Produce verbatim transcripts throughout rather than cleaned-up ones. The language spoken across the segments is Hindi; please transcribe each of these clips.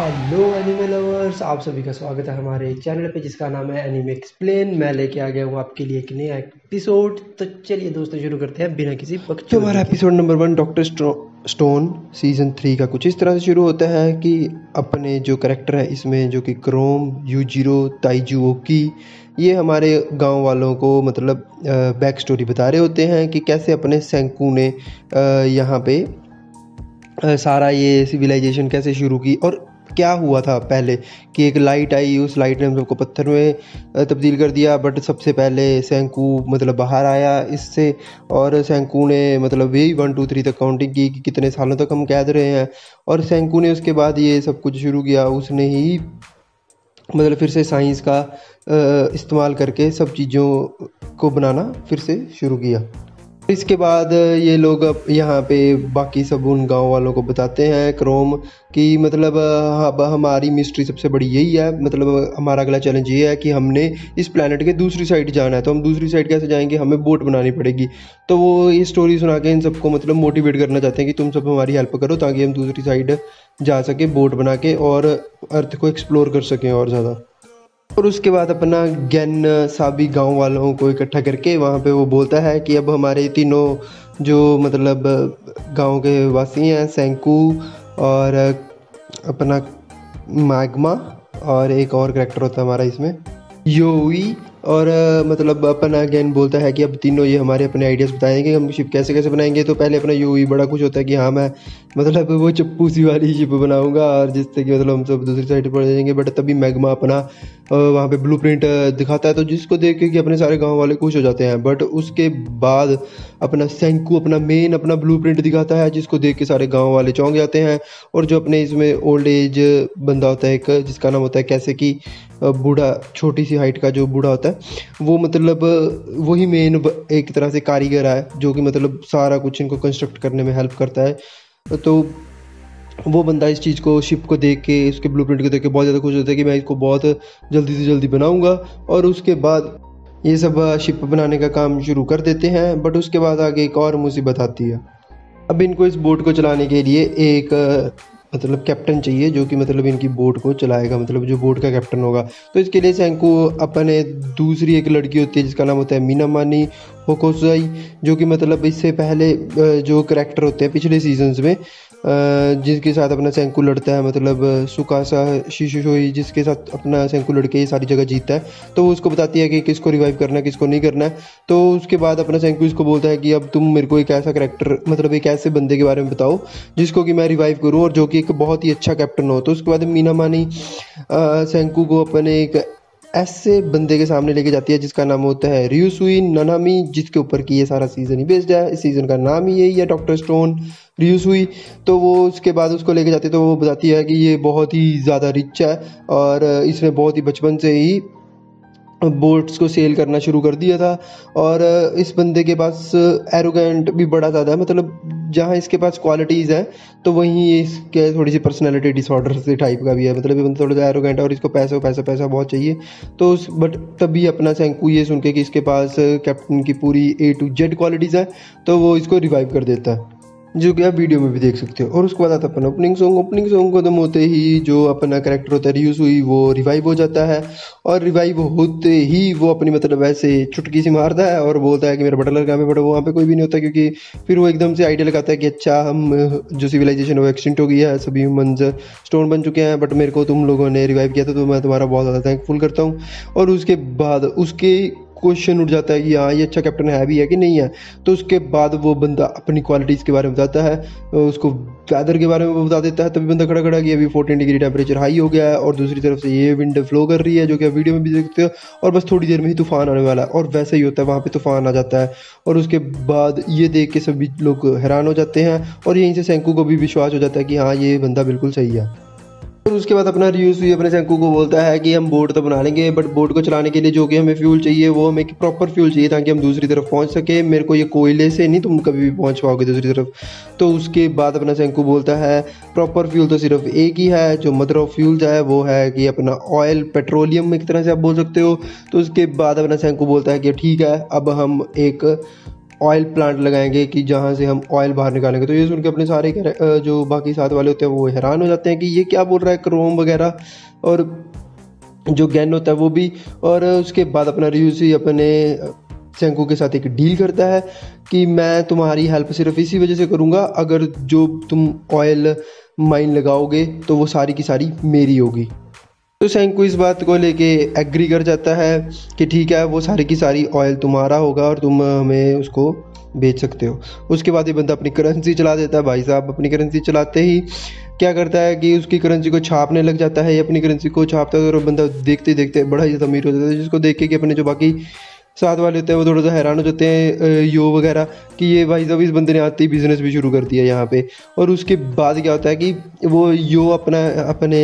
हेलो एनिमे लवर्स, आप सभी का स्वागत है हमारे चैनल पे जिसका नाम है एनिमे एक्सप्लेन। मैं लेके आ गया हूँ आपके लिए एक नया एपिसोड। तो चलिए दोस्तों शुरू करते हैं बिना किसी तो बकचोदी हमारा के। Episode number one Doctor Stone season three का कुछ इस तरह से शुरू होता है कि अपने जो करेक्टर है इसमें, जो कि क्रोम, यूजिरो, ताइजुओकी, ये हमारे गांव वालों को मतलब बैक स्टोरी बता रहे होते हैं कि कैसे अपने सेंकू ने अ, यहाँ पे अ, सारा ये सिविलाइजेशन कैसे शुरू की और क्या हुआ था पहले कि एक लाइट आई, उस लाइट ने हम सबको पत्थर में अ, तब्दील कर दिया। बट सबसे पहले सेंकू मतलब बाहर आया इससे, और सेंकू ने मतलब यही वन टू थ्री तक काउंटिंग की कि कितने सालों तक हम कैद रहे हैं। और सेंकू ने उसके बाद ये सब कुछ शुरू किया। उसने ही मतलब फिर से साइंस का अ, इस्तेमाल करके सब चीज़ों को बनाना फिर से शुरू किया। इसके बाद ये लोग अब यहाँ पे बाकी सब उन गांव वालों को बताते हैं क्रोम कि मतलब अ, अब हमारी मिस्ट्री सबसे बड़ी यही है। मतलब हमारा अगला चैलेंज ये है कि हमने इस प्लेनेट के दूसरी साइड जाना है। तो हम दूसरी साइड कैसे जाएंगे, हमें बोट बनानी पड़ेगी। तो वो ये स्टोरी सुना के इन सबको मतलब मोटिवेट करना चाहते हैं कि तुम सब हमारी हेल्प करो ताकि हम दूसरी साइड जा सके बोट बना के और अर्थ को एक्सप्लोर कर सकें और ज़्यादा। और उसके बाद अपना गैन साबी गांव वालों को इकट्ठा करके वहाँ पे वो बोलता है कि अब हमारे तीनों जो मतलब गांव के वासी हैं, सेंकू और अपना मैग्मा और एक और करेक्टर होता है हमारा इसमें योई, और अ, मतलब अपना अगेन बोलता है कि अब तीनों ये हमारे अपने आइडियाज़ बताएंगे हम शिप कैसे कैसे बनाएंगे। तो पहले अपना योई बड़ा खुश होता है कि हाँ मैं मतलब वो चप्पू सी वाली शिप बनाऊंगा और जिससे कि मतलब हम सब दूसरी साइड पर जाएंगे। बट तभी मैग्मा अपना अ, वहाँ पे ब्लूप्रिंट दिखाता है, तो जिसको देख के कि अपने सारे गांव वाले खुश हो जाते हैं। बट उसके बाद अपना सेंकू अपना मेन अपना ब्लूप्रिंट दिखाता है जिसको देख के सारे गांव वाले चौंक जाते हैं। और जो अपने इसमें ओल्ड एज बंदा होता है एक, जिसका नाम होता है कैसे कि अ, बूढ़ा, छोटी सी हाइट का जो बूढ़ा होता है, वो मतलब वही मेन एक तरह से कारीगर है जो कि मतलब सारा कुछ इनको कंस्ट्रक्ट करने में हेल्प करता है। तो वो बंदा इस चीज़ को, शिप को देख के, उसके ब्लूप्रिंट को देख के बहुत ज़्यादा खुश होता है कि मैं इसको बहुत जल्दी से जल्दी बनाऊंगा। और उसके बाद ये सब शिप बनाने का काम शुरू कर देते हैं। बट उसके बाद आगे एक और मुसीबत आती है। अब इनको इस बोट को चलाने के लिए एक अ, मतलब कैप्टन चाहिए जो कि मतलब इनकी बोट को चलाएगा, मतलब जो बोट का कैप्टन होगा। तो इसके लिए सैंको अपने दूसरी एक लड़की होती है जिसका नाम होता है मीनामानी होकोसाई, जो कि मतलब इससे पहले अ, जो करेक्टर होते हैं पिछले सीजन्स में अ, जिसके साथ अपना सैंकू लड़ता है, मतलब सुकासा शिशुशोई, जिसके साथ अपना सैंकू लड़के ये सारी जगह जीतता है। तो वो उसको बताती है कि किसको रिवाइव करना है किसको नहीं करना है। तो उसके बाद अपना सैंकू इसको बोलता है कि अब तुम मेरे को एक ऐसा करेक्टर, मतलब एक ऐसे बंदे के बारे में बताओ जिसको कि मैं रिवाइव करूं और जो कि एक बहुत ही अच्छा कैप्टन हो। तो उसके बाद मीना मानी सैंकू को अपने एक ऐसे बंदे के सामने लेके जाती है जिसका नाम होता है रियुसुई ननामी, जिसके ऊपर कि ये सारा सीज़न ही बेस्ड है। इस सीज़न का नाम ही यही है, डॉक्टर स्टोन रियुसुई। तो वो उसके बाद उसको लेके जाती है तो वो बताती है कि ये बहुत ही ज़्यादा रिच है और इसने बहुत ही बचपन से ही बोट्स को सेल करना शुरू कर दिया था। और इस बंदे के पास एरोगेंट भी बड़ा ज़्यादा है, मतलब जहाँ इसके पास क्वालिटीज़ हैं तो वहीं इसके थोड़ी सी पर्सनालिटी डिसऑर्डर से टाइप का भी है। मतलब ये बंदा थोड़ा सा एरोगेंट है और इसको पैसा पैसा पैसा बहुत चाहिए। तो उस बट तभी अपना सैंकू ये सुन के कि इसके पास कैप्टन की पूरी ए टू जेड क्वालिटीज़ है तो वो इसको रिवाइव कर देता है, जो कि आप वीडियो में भी देख सकते हो। और उसके बाद आता अपना ओपनिंग सॉन्ग। ओपनिंग सॉन्ग खत्म होते ही जो अपना कैरेक्टर होता है रियुसुई वो रिवाइव हो जाता है। और रिवाइव होते ही वो अपनी मतलब ऐसे चुटकी सी मारता है और बोलता है कि मेरा बटलर कहाँ पे, बट वहाँ पे कोई भी नहीं होता क्योंकि फिर वो एकदम से आइडिया लगाता है कि अच्छा हम जो सिविलाइजेशन है वो एक्सटिंक्ट हो गई है, सभी ह्यूमंस स्टोन बन चुके हैं, बट मेरे को तुम लोगों ने रिवाइव किया था तो मैं तुम्हारा बहुत ज़्यादा थैंकफुल करता हूँ। और उसके बाद उसके क्वेश्चन उठ जाता है कि हाँ ये अच्छा कैप्टन है भी है कि नहीं है। तो उसके बाद वो बंदा अपनी क्वालिटीज़ के बारे में बताता है, उसको वेदर के बारे में वो बता देता है। तभी बंदा खड़ा खड़ा कि अभी फोर्टीन डिग्री टेम्परेचर हाई हो गया है और दूसरी तरफ से ये विंड फ्लो कर रही है जो कि आप वीडियो में भी देख सकते हो, और बस थोड़ी देर में ही तूफान आने वाला है। और वैसा ही होता है, वहाँ पे तूफान आ जाता है। और उसके बाद ये देख के सभी लोग हैरान हो जाते हैं और यहीं से सैंकू को भी विश्वास हो जाता है कि हाँ ये बंदा बिल्कुल सही है। और उसके बाद अपना रियुसुई अपने सैंकू को बोलता है कि हम बोट तो बना लेंगे बट बोट को चलाने के लिए जो कि हमें फ्यूल चाहिए वो हमें प्रॉपर फ्यूल चाहिए ताकि हम दूसरी तरफ पहुंच सके। मेरे को ये कोयले से नहीं तुम कभी भी पहुंच पाओगे दूसरी तरफ। तो उसके बाद अपना सैंकू बोलता है प्रॉपर फ्यूल तो सिर्फ एक ही है, जो मदर ऑफ फ्यूल्स है वो है कि अपना ऑयल, पेट्रोलियम एक तरह से आप बोल सकते हो। तो उसके बाद अपना सैंकू बोलता है कि ठीक है अब हम एक ऑयल प्लांट लगाएंगे कि जहाँ से हम ऑयल बाहर निकालेंगे। तो ये सुन के अपने सारे जो बाकी साथ वाले होते हैं वो हैरान हो जाते हैं कि ये क्या बोल रहा है क्रोम वगैरह, और जो गैन होता है वो भी। और उसके बाद अपना रियूसी अपने सेंकू के साथ एक डील करता है कि मैं तुम्हारी हेल्प सिर्फ इसी वजह से करूँगा, अगर जो तुम ऑयल माइन लगाओगे तो वो सारी की सारी मेरी होगी। तो सेंकू इस बात को लेके एग्री कर जाता है कि ठीक है, वो सारी की सारी ऑयल तुम्हारा होगा और तुम हमें उसको बेच सकते हो। उसके बाद ये बंदा अपनी करेंसी चला देता है। भाई साहब अपनी करेंसी चलाते ही क्या करता है कि उसकी करेंसी को छापने लग जाता है। ये अपनी करेंसी को छापता है और बंदा देखते देखते बड़ा ही अमीर हो जाता है, जिसको देख के कि अपने जो बाकी साथ वाले होते हैं वो थोड़ा सा हैरान हो जाते हैं यो वगैरह कि ये भाई साहब इस बंदे ने आते ही बिजनेस भी शुरू कर दिया यहाँ पे। और उसके बाद क्या होता है कि वो यो अपना अपने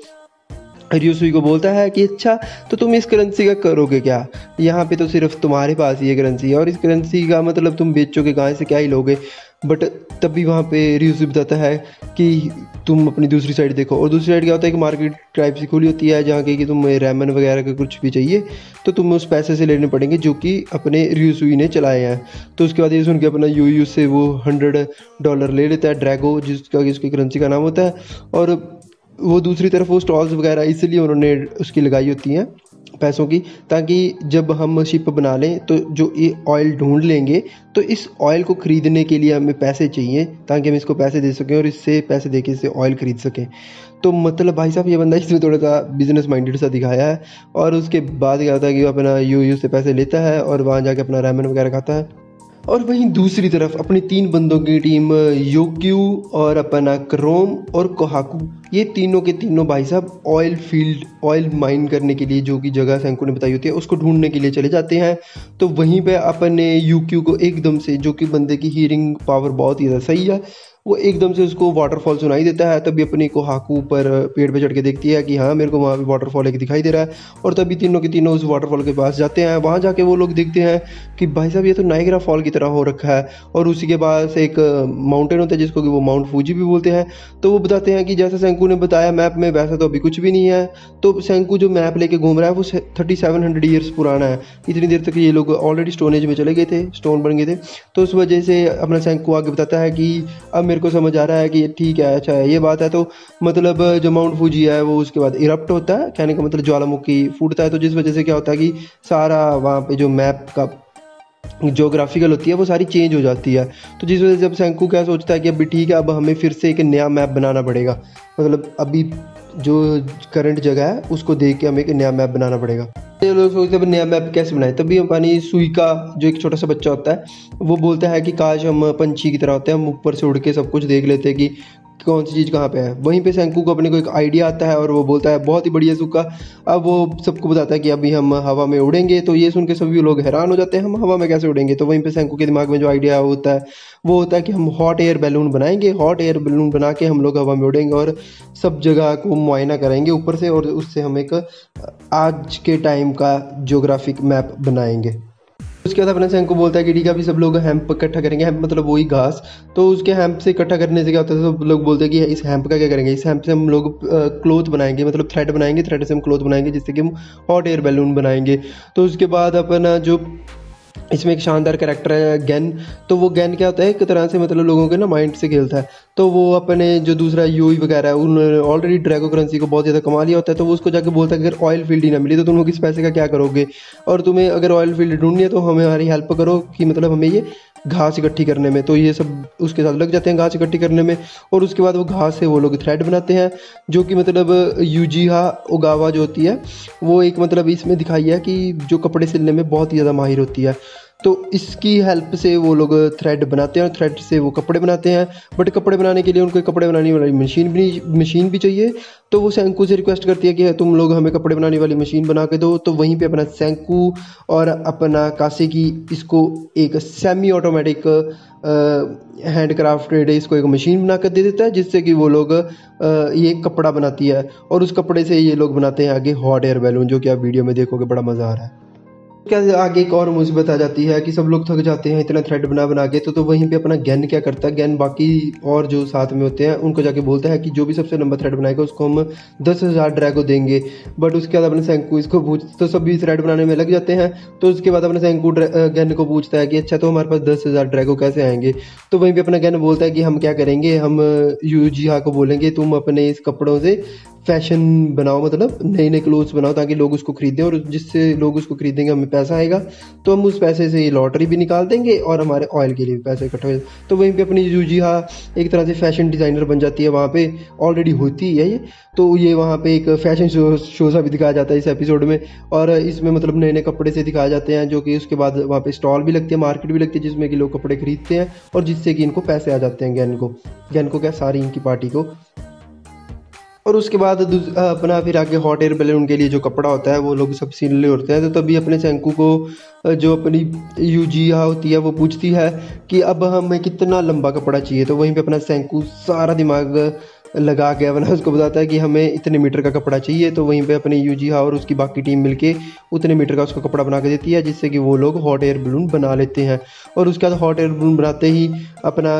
रियोसुई को बोलता है कि अच्छा तो तुम इस करेंसी का करोगे क्या, यहाँ पे तो सिर्फ तुम्हारे पास ही ये करेंसी है और इस करेंसी का मतलब तुम बेचोगे कहाँ से, क्या ही लोगे। बट तभी वहाँ पे रियोसुई बताता है कि तुम अपनी दूसरी साइड देखो। और दूसरी साइड क्या होता है कि मार्केट टाइप सी खुली होती है जहाँ के कि तुम्हें रेमन वगैरह का कुछ भी चाहिए तो तुम्हें उस पैसे से लेने पड़ेंगे जो कि अपने रियोसुई ने चलाए हैं। तो उसके बाद ये सुन के अपना यूयू से वो हंड्रेड डॉलर ले लेता है, ड्रैगो जिसका उसकी करेंसी का नाम होता है। और वो दूसरी तरफ वो स्टॉल्स वगैरह इसलिए उन्होंने उसकी लगाई होती हैं पैसों की, ताकि जब हम शिप बना लें तो जो ये ऑयल ढूंढ लेंगे तो इस ऑयल को ख़रीदने के लिए हमें पैसे चाहिए ताकि हम इसको पैसे दे सकें और इससे पैसे दे के इससे ऑयल ख़रीद सकें। तो मतलब भाई साहब ये बंदा इसमें थोड़ा सा बिजनेस माइंडेड सा दिखाया है। और उसके बाद क्या होता है कि वो अपना यू यू से पैसे लेता है और वहाँ जाके अपना रैमन वगैरह खाता है। और वहीं दूसरी तरफ अपनी तीन बंदों की टीम योक्यू और अपना क्रोम और कोहाकू, ये तीनों के तीनों भाई साहब ऑयल फील्ड ऑयल माइन करने के लिए जो कि जगह सेंको ने बताई होती है उसको ढूंढने के लिए चले जाते हैं। तो वहीं पे अपने यूक्यू को एकदम से, जो कि बंदे की हीयरिंग पावर बहुत ही ज़्यादा सही है, वो एकदम से उसको वाटरफॉल सुनाई देता है। तभी अपनी कोहाकू पर पेड़ पे चढ़ के देखती है कि हाँ मेरे को वहाँ पे वाटरफॉल एक दिखाई दे रहा है। और तभी तीनों के तीनों उस वाटरफॉल के पास जाते हैं। वहाँ जाके वो लोग देखते हैं कि भाई साहब ये तो नायग्रा फॉल की तरह हो रखा है। और उसी के पास एक माउंटेन होता है जिसको कि वो माउंट फूजी भी बोलते हैं। तो वो बताते हैं कि जैसा सेंकू ने बताया मैप में वैसा तो अभी कुछ भी नहीं है। तो सेंकू जो मैप लेके घूम रहा है वो थर्टी सेवन हंड्रेड ईयर्स पुराना है। इतनी देर तक ये लोग ऑलरेडी स्टोन एज में चले गए थे, स्टोन बन गए थे। तो उस वजह से अपना सेंकू आगे बताता है कि अब मेरे को समझ आ रहा है कि ठीक है, अच्छा है ये बात है। तो मतलब जो माउंट फूजी है वो उसके बाद इरप्ट होता है, कहने का मतलब ज्वालामुखी फूटता है। तो जिस वजह से क्या होता है कि सारा वहाँ पे जो मैप का जोग्राफिकल होती है वो सारी चेंज हो जाती है। तो जिस वजह से अब सेंकू क्या सोचता है कि अभी ठीक है, अब हमें फिर से एक नया मैप बनाना पड़ेगा। मतलब अभी जो करंट जगह है उसको देख के हमें एक नया मैप बनाना पड़ेगा। ये लोग सोचते हैं नया मैप कैसे बनाए। तभी हमारी सुइका जो एक छोटा सा बच्चा होता है वो बोलता है कि काश हम पंछी की तरह होते हैं, हम ऊपर से उड़ के सब कुछ देख लेते हैं कि कौन सी चीज़ कहाँ पे है। वहीं पे सेंकू को अपने को एक आइडिया आता है और वो बोलता है बहुत ही बढ़िया सुक्का। अब वो सबको बताता है कि अभी हम हवा में उड़ेंगे। तो ये सुन के सभी लोग हैरान हो जाते हैं, हम हवा में कैसे उड़ेंगे। तो वहीं पे सेंकू के दिमाग में जो आइडिया होता है वो होता है कि हम हॉट एयर बैलून बनाएंगे। हॉट एयर बैलून बना के हम लोग हवा में उड़ेंगे और सब जगह को मुआयना करेंगे ऊपर से, और उससे हम एक आज के टाइम का ज्योग्राफिक मैप बनाएंगे। उसके बाद अपना सेंको बोलता है कि ठीक है अभी सब लोग हैम्प इकट्ठा करेंगे। हैम्प मतलब वही घास। तो उसके हैम्प से इकट्ठा करने से क्या होता है, सब लोग बोलते हैं कि इस हैम्प का क्या करेंगे, इस हैम्प से हम लोग क्लोथ बनाएंगे, मतलब थ्रेड बनाएंगे, थ्रेड से हम क्लोथ बनाएंगे जिससे कि हम हॉट एयर बैलून बनाएंगे। तो उसके बाद अपना जो इसमें एक शानदार कैरेक्टर है गैन। तो वो गैन क्या होता है, एक तरह से मतलब लोगों के ना माइंड से खेलता है। तो वो अपने जो दूसरा यूई वगैरह है उन्होंने ऑलरेडी ड्रैगो करेंसी को बहुत ज़्यादा कमा लिया होता है। तो वो उसको जाके बोलता है कि अगर ऑयल फील्ड ही ना मिली तो तुम लोग इस पैसे का क्या करोगे, और तुम्हें अगर ऑयल फील्ड ढूंढनी है तो हमें हमारी हेल्प करो कि मतलब हमें ये घास इकट्ठी करने में। तो ये सब उसके साथ लग जाते हैं घास इकट्ठी करने में। और उसके बाद वो घास से वो लोग थ्रेड बनाते हैं, जो कि मतलब यूजिहा ओगावा जो होती है वो एक मतलब इसमें दिखाई है कि जो कपड़े सिलने में बहुत ही ज़्यादा माहिर होती है। तो इसकी हेल्प से वो लोग थ्रेड बनाते हैं और थ्रेड से वो कपड़े बनाते हैं। बट कपड़े बनाने के लिए उनको कपड़े बनाने वाली मशीन भी मशीन भी चाहिए। तो वो सेंकू से रिक्वेस्ट करती है कि तुम लोग हमें कपड़े बनाने वाली मशीन बना के दो। तो वहीं पे अपना सेंकू और अपना कासेकी इसको एक सेमी ऑटोमेटिक हैंड क्राफ्टेड इसको एक मशीन बना कर दे देता है, जिससे कि वो लोग आ, ये कपड़ा बनाती है। और उस कपड़े से ये लोग बनाते हैं आगे हॉट एयर बैलून, जो कि आप वीडियो में देखोगे बड़ा मज़ा आ रहा है। क्या आगे एक और मुसीबत आ जाती है कि सब लोग थक जाते हैं इतना थ्रेड बना बना के, तो तो वहीं पे अपना गैन क्या करता है, गैन बाकी और जो साथ में होते हैं उनको जाके बोलता है कि जो भी सबसे लंबा थ्रेड बनाएगा उसको हम दस हज़ार ड्रैगो देंगे। बट उसके बाद अपने सैंकू इसको पूछ तो सभी थ्रेड बनाने में लग जाते हैं। तो उसके बाद अपने सैंकू गैन को पूछता है कि अच्छा तो हमारे पास दस हज़ार ड्रैगो कैसे आएंगे। तो वहीं पर अपना गैन बोलता है कि हम क्या करेंगे, हम यूजीहा को बोलेंगे तुम अपने इस कपड़ों से फैशन बनाओ, मतलब नए नए क्लोथ्स बनाओ ताकि लोग उसको खरीदें, और जिससे लोग उसको खरीदेंगे हमें पैसा आएगा, तो हम उस पैसे से लॉटरी भी निकाल देंगे और हमारे ऑयल के लिए भी पैसे इकट्ठे हो। तो वहीं पे अपनी यूजीहा एक तरह से फैशन डिज़ाइनर बन जाती है, वहाँ पे ऑलरेडी होती है ये। तो ये वहाँ पे एक फैशन शो शो सा भी दिखाया जाता है इस एपिसोड में, और इसमें मतलब नए नए कपड़े से दिखाए जाते हैं, जो कि उसके बाद वहाँ पे स्टॉल भी लगती है, मार्केट भी लगती है जिसमें कि लोग कपड़े खरीदते हैं और जिससे कि इनको पैसे आ जाते हैं गैन को गैन को क्या सारी इनकी पार्टी को। और उसके बाद अपना फिर आगे हॉट एयर बैलून के लिए जो कपड़ा होता है वो लोग सब सिल रहे होते हैं। तो तभी अपने सैंकू को जो अपनी यूजिया होती है वो पूछती है कि अब हमें कितना लंबा कपड़ा चाहिए। तो वहीं पे अपना सैंकू सारा दिमाग लगा के अपना उसको बताता है कि हमें इतने मीटर का कपड़ा चाहिए। तो वहीं पे अपनी यूजिया और उसकी बाकी टीम मिलके उतने मीटर का उसको कपड़ा बना के देती है, जिससे कि वो लोग हॉट एयर बैलून बना लेते हैं। और उसके बाद हॉट एयर बैलून बनाते ही अपना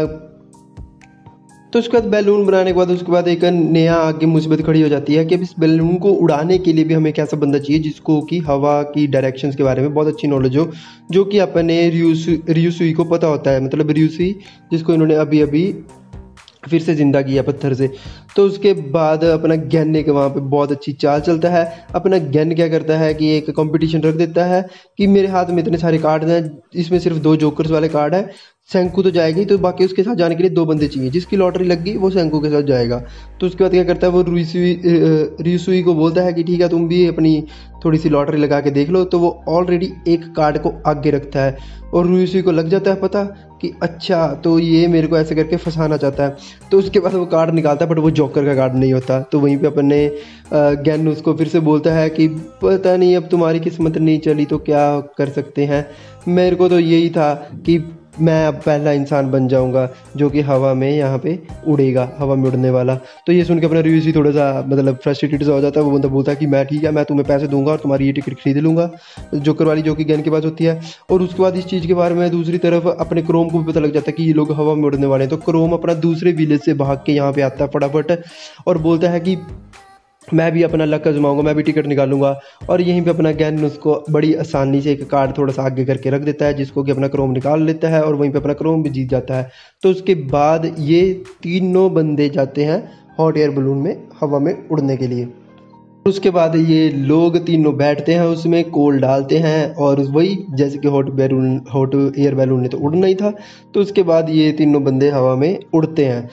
तो उसके बाद बैलून बनाने के बाद उसके बाद एक नया आगे मुसीबत खड़ी हो जाती है कि अब इस बैलून को उड़ाने के लिए भी हमें कैसा बंदा चाहिए जिसको कि हवा की डायरेक्शंस के बारे में बहुत अच्छी नॉलेज हो, जो कि अपने रियूसुई रियूसुई को पता होता है, मतलब रियूसुई जिसको इन्होंने अभी अभी फिर से ज़िंदा किया पत्थर से। तो उसके बाद अपना गैन एक वहाँ पे बहुत अच्छी चाल चलता है। अपना गैन क्या करता है कि एक कंपटीशन रख देता है कि मेरे हाथ में इतने सारे कार्ड हैं, इसमें सिर्फ दो जोकर्स वाले कार्ड है, सैंकू तो जाएगी, तो बाकी उसके साथ जाने के लिए दो बंदे चाहिए, जिसकी लॉटरी लग गई वो सैंकू के साथ जाएगा। तो उसके बाद क्या करता है वो रियूसुई रियूसुई को बोलता है कि ठीक है तुम भी अपनी थोड़ी सी लॉटरी लगा के देख लो। तो वो ऑलरेडी एक कार्ड को आगे रखता है और रियूसुई को लग जाता है पता कि अच्छा तो ये मेरे को ऐसे करके फंसाना चाहता है। तो उसके बाद वो कार्ड निकालता है बट वो जोकर का कार्ड नहीं होता। तो वहीं पे अपने गैन उसको फिर से बोलता है कि पता नहीं अब तुम्हारी किस्मत नहीं चली तो क्या कर सकते हैं, मेरे को तो यही था कि मैं अब पहला इंसान बन जाऊंगा जो कि हवा में यहाँ पे उड़ेगा, हवा में उड़ने वाला। तो ये सुन के अपना रिव्यू थोड़ा सा मतलब फ्रस्ट्रेटेड सा हो जाता है। वो बंदा बोलता है कि मैं ठीक है, मैं तुम्हें पैसे दूंगा और तुम्हारी ये टिकट खरीद लूँगा, जोकर वाली जो कि गैन के पास होती है। और उसके बाद इस चीज़ के बारे में दूसरी तरफ अपने क्रोम को भी पता लग जाता है कि ये लोग हवा में उड़ने वाले हैं। तो क्रोम अपना दूसरे विलेज से भाग के यहाँ पे आता है फटाफट और बोलता है कि मैं भी अपना लक आजमाऊंगा, मैं भी टिकट निकालूंगा। और यहीं पे अपना गैन उसको बड़ी आसानी से एक कार्ड थोड़ा सा आगे करके रख देता है, जिसको कि अपना क्रोम निकाल लेता है और वहीं पे अपना क्रोम भी जीत जाता है। तो उसके बाद ये तीनों बंदे जाते हैं हॉट एयर बैलून में हवा में उड़ने के लिए। उसके बाद ये लोग तीनों बैठते हैं, उसमें कोल डालते हैं और वही जैसे कि hot balloon hot air balloon ने तो उड़ना ही था। तो उसके बाद ये तीनों बंदे हवा में उड़ते हैं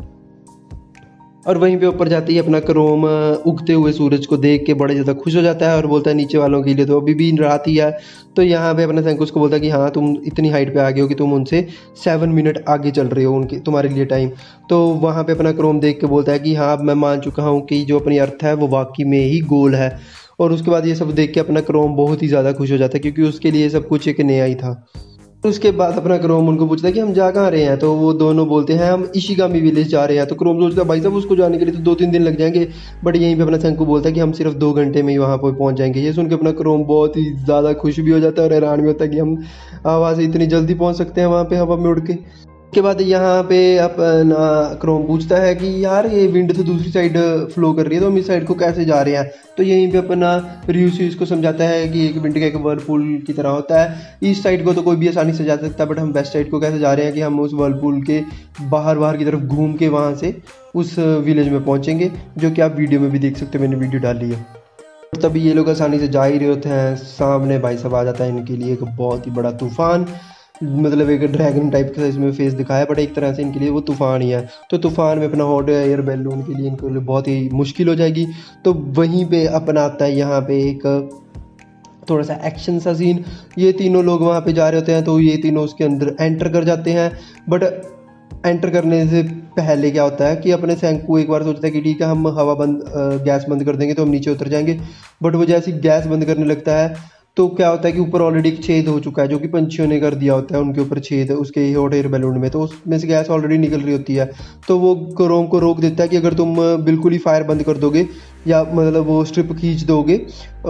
और वहीं पे ऊपर जाते ही अपना क्रोम उगते हुए सूरज को देख के बड़े ज़्यादा खुश हो जाता है और बोलता है नीचे वालों के लिए तो अभी भी रात ही है। तो यहाँ पे अपना सैंकू को बोलता है कि हाँ तुम इतनी हाइट पे आ गए हो कि तुम उनसे सेवन मिनट आगे चल रहे हो उनके तुम्हारे लिए टाइम। तो वहाँ पे अपना क्रोम देख के बोलता है कि हाँ मैं मान चुका हूँ कि जो अपनी अर्थ है वो वाकई में ही गोल है। और उसके बाद ये सब देख के अपना क्रोम बहुत ही ज़्यादा खुश हो जाता है क्योंकि उसके लिए सब कुछ एक नया ही था। उसके बाद अपना क्रोम उनको पूछता है कि हम जा कहाँ रहे हैं। तो वो दोनों बोलते हैं हम इशिगामी विलेज जा रहे हैं। तो क्रोम सोचता है भाई साहब उसको जाने के लिए तो दो तीन दिन लग जाएंगे, बट यहीं पे अपना सैंकू बोलता है कि हम सिर्फ दो घंटे में ही वहाँ पर पहुँच जाएंगे। ये सुन के अपना क्रोम बहुत ही ज़्यादा खुश भी हो जाता है और हैरान भी होता है कि हम हवा से इतनी जल्दी पहुँच सकते हैं वहाँ पर हवा में उड़ के। उसके बाद यहाँ पे अपना क्रोम पूछता है कि यार ये विंड तो दूसरी साइड फ्लो कर रही है तो हम इस साइड को कैसे जा रहे हैं। तो यहीं पे अपना रियूसी इसको समझाता है कि एक विंड का एक वर्लपूल की तरह होता है, इस साइड को तो कोई भी आसानी से जा सकता है बट हम वेस्ट साइड को कैसे जा रहे हैं कि हम उस वर्लपूल के बाहर बाहर की तरफ घूम के वहाँ से उस विलेज में पहुँचेंगे, जो कि आप वीडियो में भी देख सकते हो, मैंने वीडियो डाली है। तभी ये लोग आसानी से जा ही रहे होते हैं, सामने भाई साहब आ जाता है इनके लिए एक बहुत ही बड़ा तूफान, मतलब एक ड्रैगन टाइप का इसमें फेस दिखाया बट एक तरह से इनके लिए वो तूफान ही है। तो तूफान में अपना हॉट एयर बैलून के लिए इनको लिए बहुत ही मुश्किल हो जाएगी। तो वहीं पे अपना आता है यहाँ पे एक थोड़ा सा एक्शन सा सीन। ये तीनों लोग वहाँ पे जा रहे होते हैं तो ये तीनों उसके अंदर एंटर कर जाते हैं। बट एंटर करने से पहले क्या होता है कि अपने सैंकू एक बार सोचता है कि ठीक है हम हवा बंद गैस बंद कर देंगे तो हम नीचे उतर जाएंगे। बट वो जैसे गैस बंद करने लगता है तो क्या होता है कि ऊपर ऑलरेडी एक छेद हो चुका है जो कि पंछियों ने कर दिया होता है, उनके ऊपर छेद उसके हॉट एयर बैलून में, तो उसमें से गैस ऑलरेडी निकल रही होती है। तो वो क्रोम को रोक देता है कि अगर तुम बिल्कुल ही फायर बंद कर दोगे या मतलब वो स्ट्रिप खींच दोगे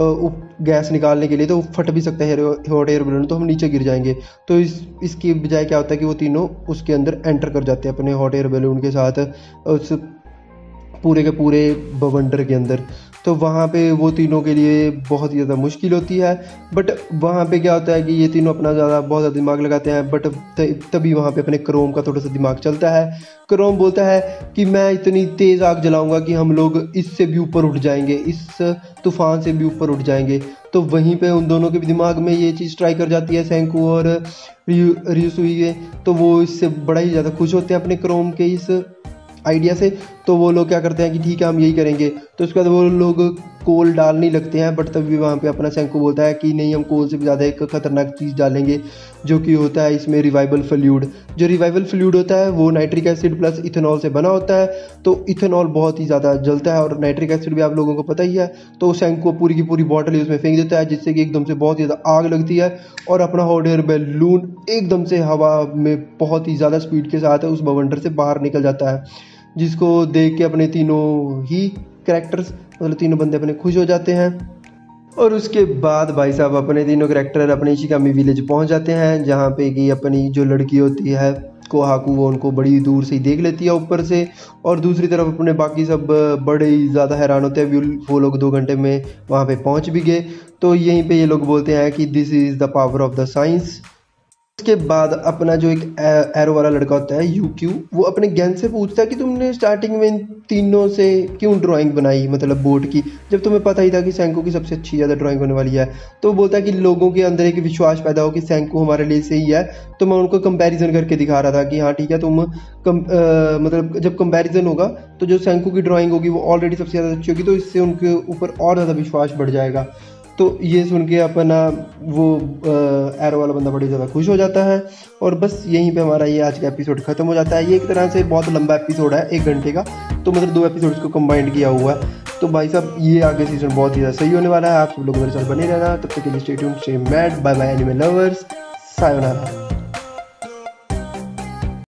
गैस निकालने के लिए, तो फट भी सकता है हॉट एयर बैलून, तो हम नीचे गिर जाएंगे। तो इस इसकी बजाय क्या होता है कि वो तीनों उसके अंदर एंटर कर जाते हैं अपने हॉट एयर बैलून के साथ उस पूरे के पूरे बवंडर के अंदर। तो वहाँ पे वो तीनों के लिए बहुत ही ज़्यादा मुश्किल होती है। बट वहाँ पे क्या होता है कि ये तीनों अपना ज़्यादा बहुत ज़्यादा दिमाग लगाते हैं, बट तभी वहाँ पे अपने क्रोम का थोड़ा सा दिमाग चलता है। क्रोम बोलता है कि मैं इतनी तेज़ आग जलाऊंगा कि हम लोग इससे भी ऊपर उठ जाएंगे, इस तूफ़ान से भी ऊपर उठ जाएंगे। तो वहीं पे उन दोनों के दिमाग में ये चीज़ ट्राई कर जाती है, सेंकू और रियुसुई के। तो वो इससे बड़ा ही ज़्यादा खुश होते हैं अपने क्रोम के इस आइडिया से। तो वो लोग क्या करते हैं कि ठीक है हम यही करेंगे। तो उसके बाद वो लोग कोल डालने लगते हैं, बट तभी वहाँ पे अपना सेंकू बोलता है कि नहीं, हम कोल से भी ज़्यादा एक खतरनाक चीज़ डालेंगे जो कि होता है इसमें रिवाइवल फ्लूइड। जो रिवाइवल फ्लूइड होता है वो नाइट्रिक एसिड प्लस इथेनॉल से बना होता है। तो इथेनॉल बहुत ही ज़्यादा जलता है और नाइट्रिक एसिड भी आप लोगों को पता ही है। तो सेंकू पूरी की पूरी बॉटल ही उसमें फेंक देता है, जिससे कि एकदम से बहुत ज़्यादा आग लगती है और अपना हॉट एयर बैलून एकदम से हवा में बहुत ही ज़्यादा स्पीड के साथ उस बवंडर से बाहर निकल जाता है, जिसको देख के अपने तीनों ही कैरेक्टर्स मतलब तीनों बंदे अपने खुश हो जाते हैं। और उसके बाद भाई साहब अपने तीनों कैरेक्टर अपने इशिकामी विलेज पहुंच जाते हैं, जहां पे कि अपनी जो लड़की होती है कोहाकू वो उनको बड़ी दूर से ही देख लेती है ऊपर से। और दूसरी तरफ अपने बाकी सब बड़े ही ज़्यादा हैरान होते हैं, वो लोग दो घंटे में वहाँ पे पहुँच भी गए। तो यहीं पे ये लोग बोलते हैं कि this is the power of the science. उसके बाद अपना जो एक एरो वाला लड़का होता है यूक्यू, वो अपने गैंग से पूछता है कि तुमने स्टार्टिंग में इन तीनों से क्यों ड्राइंग बनाई, मतलब बोट की, जब तुम्हें पता ही था कि सेंकू की सबसे अच्छी ज़्यादा ड्राइंग होने वाली है। तो वो बोलता है कि लोगों के अंदर एक विश्वास पैदा हो कि सेंकू हमारे लिए सही है। तो मैं उनको कंपैरिजन करके दिखा रहा था कि हाँ ठीक है तुम कम, आ, मतलब जब कंपैरिजन होगा तो जो सेंकू की ड्राइंग होगी वो ऑलरेडी सबसे ज़्यादा अच्छी होगी, तो इससे उनके ऊपर और ज़्यादा विश्वास बढ़ जाएगा। तो ये सुन के अपना वो एरो वाला बंदा बड़ी ज़्यादा खुश हो जाता है। और बस यहीं पे हमारा ये आज का एपिसोड ख़त्म हो जाता है। ये एक तरह से बहुत लंबा एपिसोड है, एक घंटे का, तो मतलब दो एपिसोड्स को कंबाइंड किया हुआ है। तो भाई साहब ये आगे सीजन बहुत ही ज़्यादा सही होने वाला है। आप सब लोग मेरे साथ बने रहना। तब तक के लिए stay tuned, stay mad. Bye bye anime lovers, sayonara.